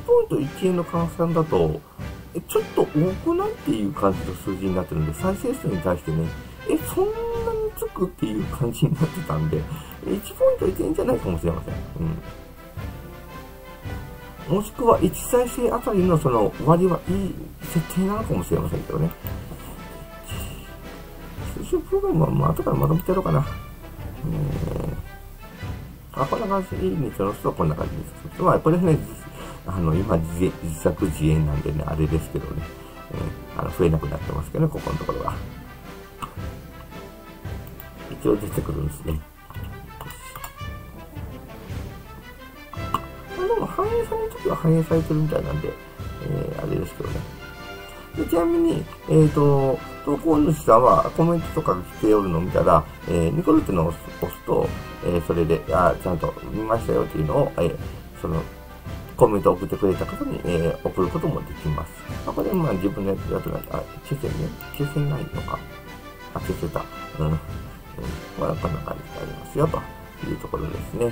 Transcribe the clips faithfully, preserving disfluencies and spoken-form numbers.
ポイントいちえんの換算だと、え、ちょっと多くないっていう感じの数字になってるんで、再生数に対してね、え、そんなにつくっていう感じになってたんで、いちポイントいちえんじゃないかもしれません。うん。もしくはいち再生あたりのその割はいい設定なのかもしれませんけどね。通信プログラムはまあ後からまとめてやろうかな。あ、こんな感じにその人はこんな感じです。まあ、これね、あの、今自、自作自演なんでね、あれですけどね、えー、あの、増えなくなってますけどね、ここのところは。一応出てくるんですね。でも、反映されるときは反映されてるみたいなんで、えー、あれですけどね。でちなみに、えっと、投稿主さんはコメントとか来ておるのを見たら、えー、ニコルってのを押すと、えー、それで、あ、ちゃんと見ましたよっていうのを、えー、その、コメントを送ってくれた方に、えー、送ることもできます。まあ、これ、まあ自分のやつやってない、あ、消せね、消せないのか。あ、消せた。うん。うん。まあ、こんな感じでありますよ、というところですね。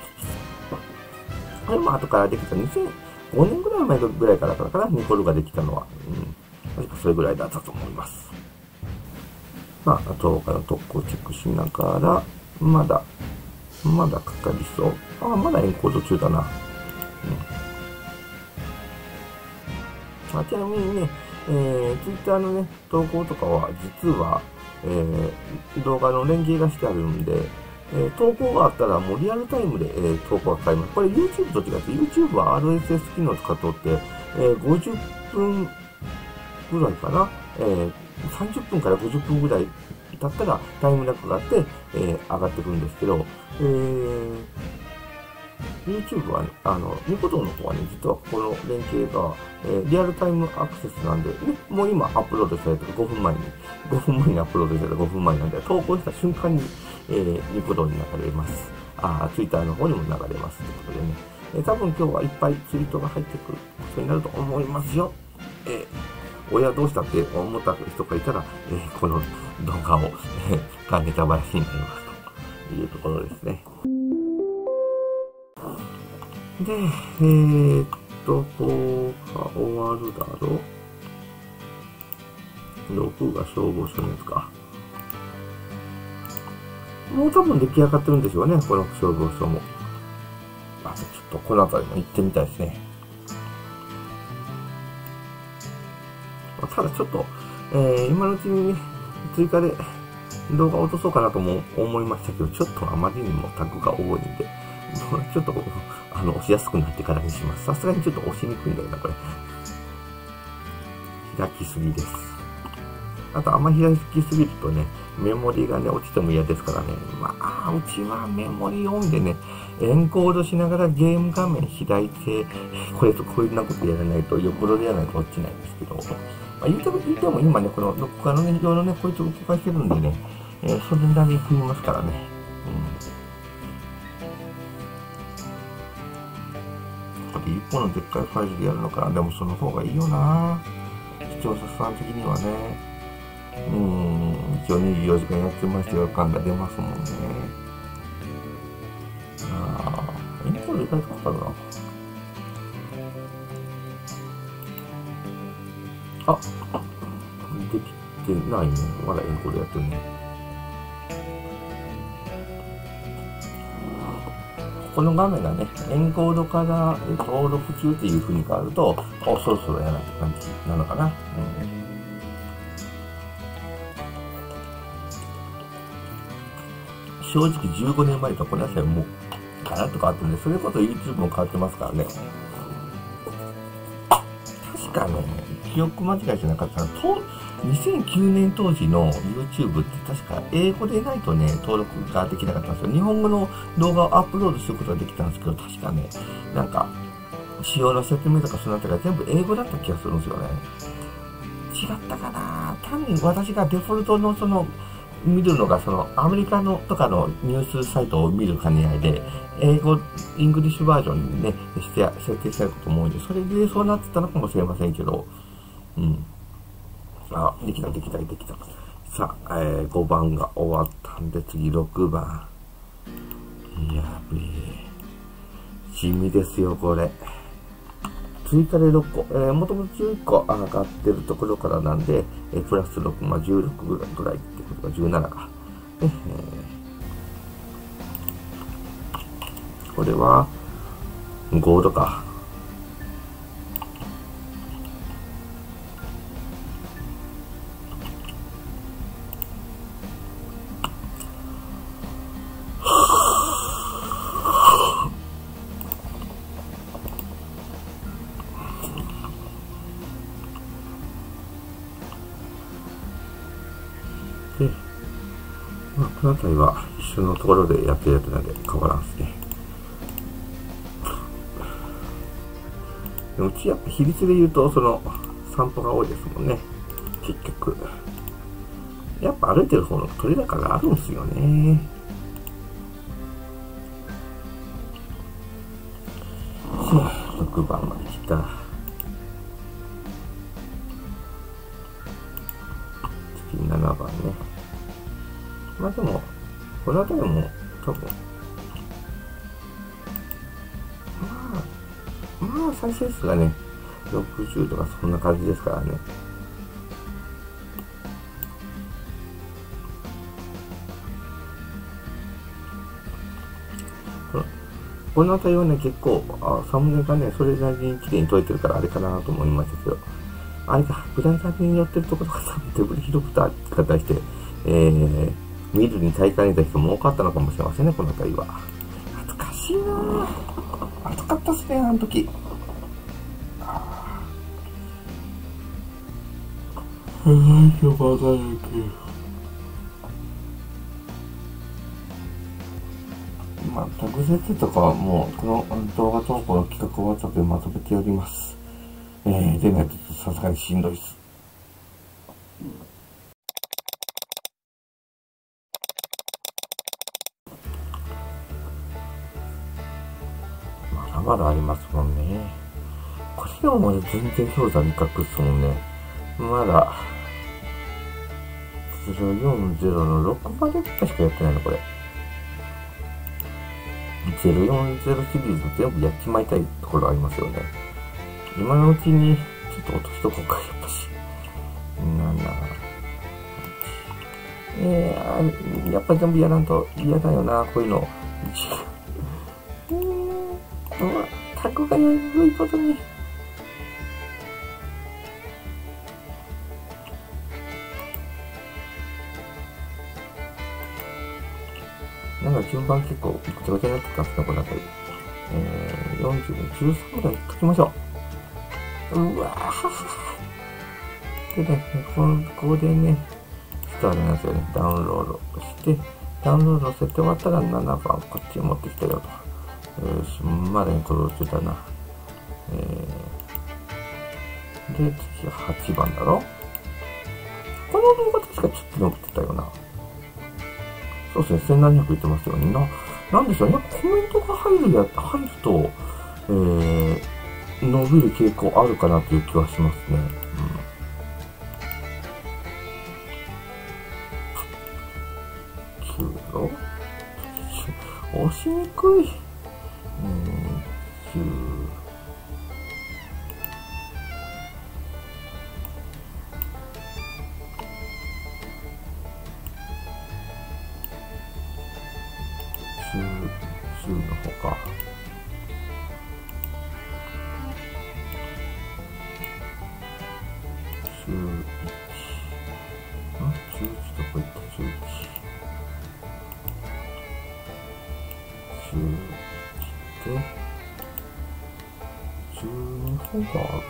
これも後からできたにせんごねんぐらい前ぐらいからかな、ニコルができたのは。うん。確かそれぐらいだったと思います。まあ、あと他の特攻をチェックしながら、まだ、まだかかりそう。ああ、まだエンコード中だな。うん。あ、ちなみにね、えー、Twitter のね、投稿とかは、実は、えー、動画の連携がしてあるんで、えー、投稿があったらもうリアルタイムで、えー、投稿が買えます。これ YouTube と違って、YouTube は アールエスエス 機能を使っとって、えー、ごじゅっぷんぐらいかな、えー、さんじゅっぷんからごじゅっぷんぐらい経ったらタイムラグがあって、えー、上がってくるんですけど、えー、YouTube は、ね、あの、ニコ動の方はね、実はこの連携が、えー、リアルタイムアクセスなんで、ね、もう今アップロードされてるごふんまえに、ごふんまえにアップロードされたごふんまえなんで、投稿した瞬間に、えー、ニコ動に流れます。あ、Twitter の方にも流れますということでね、えー、多分今日はいっぱいツイートが入ってくることになると思いますよ。えー親どうしたって思った人がいたら、えー、この動画を、えー、がネタバラシになりますというところですね。で、えー、っと、こうが終わるだろう。ろくが消防署のやつか。もう多分出来上がってるんでしょうね、この消防署も。あとちょっとこの辺りも行ってみたいですね。ただちょっと、えー、今のうちにね、追加で動画を落とそうかなとも思いましたけど、ちょっとあまりにもタグが多いんで、ちょっと、あの、押しやすくなってからにします。さすがにちょっと押しにくいんだよな、これ。開きすぎです。あと、あんまり開きすぎるとね、メモリがね、落ちても嫌ですからね。まあ、うちはメモリ多いんでね、エンコードしながらゲーム画面開いて、これとこんなことやらないと、よっぽどでやらないと落ちないんですけど、まあ、言うても、言うても今ね、この、他のね、用のね、こいつを動かしてるんでね、えー、それなりに組みますからね。うん。これ一本のでっかいファイルでやるのかな。でもその方がいいよな。視聴者さん的にはね。うん。一応にじゅうよじかんやってましたよ感が出ますもんね。ああ、エンコード意外とかかるな。あ、できてないね。まだエンコードやってるね。この画面がね、エンコードから登録中っていう風に変わると、お、そろそろやらないって感じなのかな。うん、正直じゅうごねんまえとこの辺もうガラッと変わってるんで、それこそ YouTube も変わってますからね。確かね、記憶間違いじゃなかったら、にせんきゅうねん当時の YouTube って確か英語でないとね、登録ができなかったんですよ。日本語の動画をアップロードすることができたんですけど、確かね、なんか、仕様の説明とかそのあたりが全部英語だった気がするんですよね。違ったかな単に私がデフォルトのその、見るのがそのアメリカのとかのニュースサイトを見る兼ね合いで、英語、イングリッシュバージョンにね、して設定してあることも多いんで、それでそうなってたのかもしれませんけど、うん。あ、できた、できた、できた。さあ、えー、ごばんが終わったんで、次ろくばん。やべえ。地味ですよ、これ。 追加でろっこ、えー、もともとじゅういっこ上がってるところからなんで、えー、プラスろく、まあ、じゅうろくぐらいぐらいってことがじゅうななか。えー、これは、ゴールドか。で、まあ、この辺りは一緒のところでやってるやつなんで変わらんですね。うちやっぱ比率で言うと、その散歩が多いですもんね。結局。やっぱ歩いてる方の取れ高があるんですよね。ろくばんまで来た。次ななばんね。まあでも、この辺りも多分、まあ、まあ再生数がね、ろくじゅうとかそんな感じですからね。この辺りはね、結構、あ、サムネがね、それなりに綺麗に撮れてるからあれかなと思いましたけど、あれか、グライダーに寄ってるところが多分手振り広くた方して、えー、見るに大会にいた人も多かったのかもしれませんね、この辺りは。懐かしいなぁ。暑かったっすね、あの時。うーん、しょうがないけど。まあ、特設とかはもう、この動画投稿の企画を後でまとめております。えー、でないとさすがにしんどいです。まだまだありますもんね。これでもまだ全然氷山に隠すもんね。まだ、ゼロよんゼロのろくまでしかやってないの、これ。ゼロよんゼロシリーズ全部やっちまいたいところありますよね。今のうちにちょっと落としとこうか、やっぱし。なな、えー、やっぱ全部やらんと嫌だよな、こういうの。うーん、うわ、タグが良いことに。なんか順番結構ぐちゃぐちゃになってたんですね、この辺り。えー、よんじゅう、じゅうさんぐらい解きましょう。うわぁ。でね、この、ここでね、ちょっとあれなんですよね、ダウンロードして、ダウンロードさせて終わったらななばんこっちに持ってきたよと。よし、まだにこれ落ちたな。えー、で、次ははちばんだろ。この動画確かちょっと残ってたよな。そうですね、せんななひゃく言ってますよね。な、なんでしょうね。コメントが入るや、入ると、えー、伸びる傾向あるかなという気はしますね。うん。きゅうろ押しにくい。うん、きゅう。じゅう、じゅうのほか。じゅういち。ん ?じゅういち どこ行った ?じゅういち。じゅういちで、じゅうにほがある。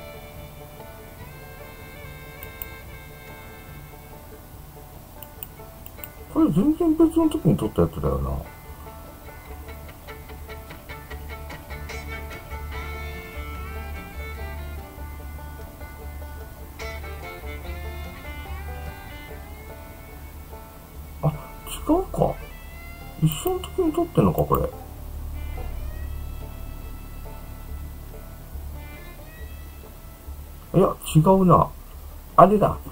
これ全然別の時に撮ったやつだよな。あ、違うか。一緒の時に撮ってんのか、これ。いや、違うな。あれだ。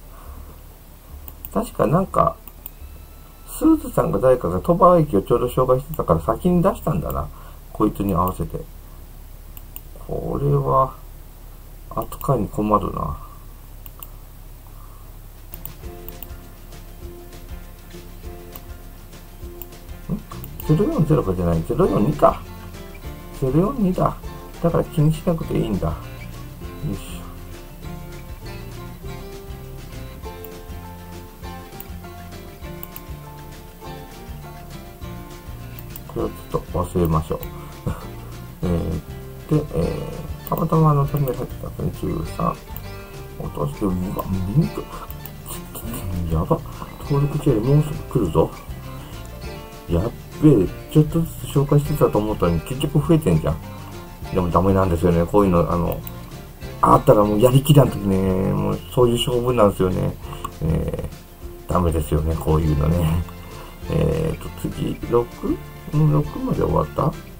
確かなんか、スーズさんが誰かが鳥羽駅をちょうど紹介してたから先に出したんだな。こいつに合わせて。 これは、扱いに困るな。ゼロよんゼロかじゃない、ゼロよんにか。ゼロよんにだ。だから気にしなくていいんだ。よいしょ。これをちょっと忘れましょう。えー、で、えー、たまたまあの、試されてたね、じゅうさん。落として、うわ、ミント。やば。登録チェーンもうすぐ来るぞ。やっべえ、ちょっとずつ紹介してたと思ったのに結局増えてんじゃん。でもダメなんですよね。こういうの、あの、あったらもうやりきらんときね、もうそういう勝負なんですよね。えー、ダメですよね、こういうのね。えーと、次、ろく?ろく まで終わった